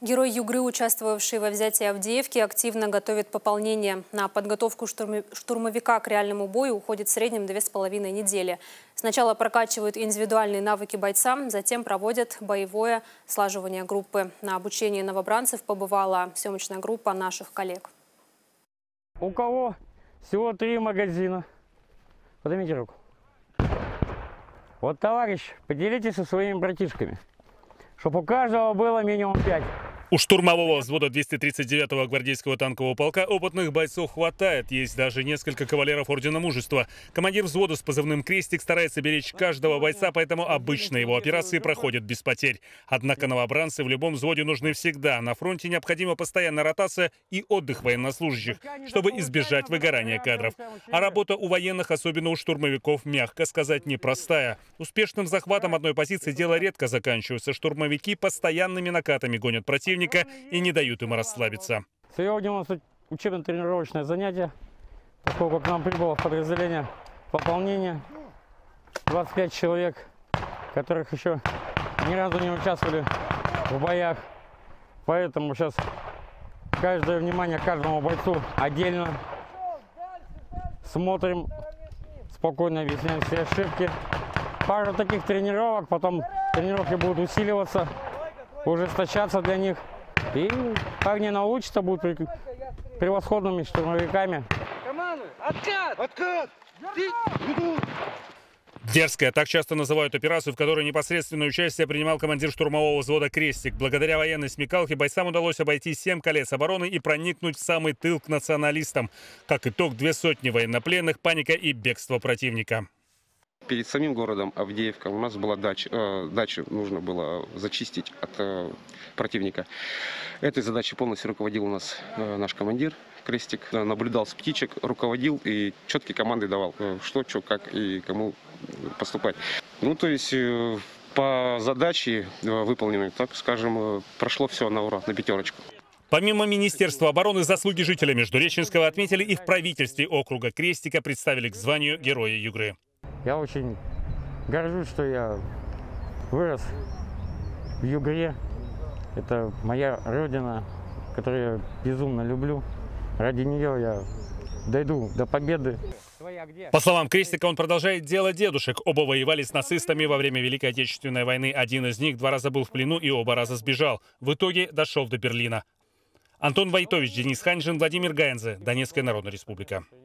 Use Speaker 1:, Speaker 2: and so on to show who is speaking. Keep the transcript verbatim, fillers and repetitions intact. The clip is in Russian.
Speaker 1: Герой Югры, участвовавший во взятии Авдеевки, активно готовит пополнение. На подготовку штурмовика к реальному бою уходит в среднем две с половиной недели. Сначала прокачивают индивидуальные навыки бойца, затем проводят боевое слаживание группы. На обучении новобранцев побывала съемочная группа наших коллег.
Speaker 2: У кого всего три магазина? Поднимите руку. Вот, товарищ, поделитесь со своими братишками, чтобы у каждого было минимум пять.
Speaker 3: У штурмового взвода двести тридцать девятого гвардейского танкового полка опытных бойцов хватает. Есть даже несколько кавалеров Ордена Мужества. Командир взвода с позывным «Крестик» старается беречь каждого бойца, поэтому обычно его операции проходят без потерь. Однако новобранцы в любом взводе нужны всегда. На фронте необходима постоянная ротация и отдых военнослужащих, чтобы избежать выгорания кадров. А работа у военных, особенно у штурмовиков, мягко сказать, непростая. Успешным захватом одной позиции дело редко заканчивается. Штурмовики постоянными накатами гонят противника и не дают ему расслабиться.
Speaker 2: Сегодня у нас учебно-тренировочное занятие, поскольку к нам прибыло в подразделение пополнение двадцать пять человек, которых еще ни разу не участвовали в боях. Поэтому сейчас каждое внимание каждому бойцу отдельно. Смотрим, спокойно объясняем все ошибки. Пару таких тренировок, потом тренировки будут усиливаться, ужесточаться для них. И парни научатся, будут превосходными штурмовиками.
Speaker 4: Команду! Откат! Откат!
Speaker 3: Дерзкая, так часто называют операцию, в которой непосредственное участие принимал командир штурмового взвода «Крестик». Благодаря военной смекалке бойцам удалось обойти семь колец обороны и проникнуть в самый тыл к националистам. Как итог, две сотни военнопленных, паника и бегство противника.
Speaker 5: Перед самим городом Авдеевка у нас была дача. Э, дачу нужно было зачистить от э, противника. Этой задачей полностью руководил у нас э, наш командир Крестик. Наблюдал с птичек, руководил и четкие команды давал, э, что, что, как и кому поступать. Ну, то есть э, по задаче э, выполненной, так скажем, э, прошло все на ура, на пятерочку.
Speaker 3: Помимо Министерства обороны, заслуги жителя Междуреченского отметили и в правительстве округа. Крестика представили к званию Героя Югры.
Speaker 2: Я очень горжусь, что я вырос в Югре. Это моя родина, которую я безумно люблю. Ради нее я дойду до победы.
Speaker 3: По словам Крестика, он продолжает дело дедушек. Оба воевали с нацистами во время Великой Отечественной войны. Один из них два раза был в плену и оба раза сбежал. В итоге дошел до Берлина. Антон Войтович, Денис Ханьжин, Владимир Гаензе. Донецкая Народная Республика.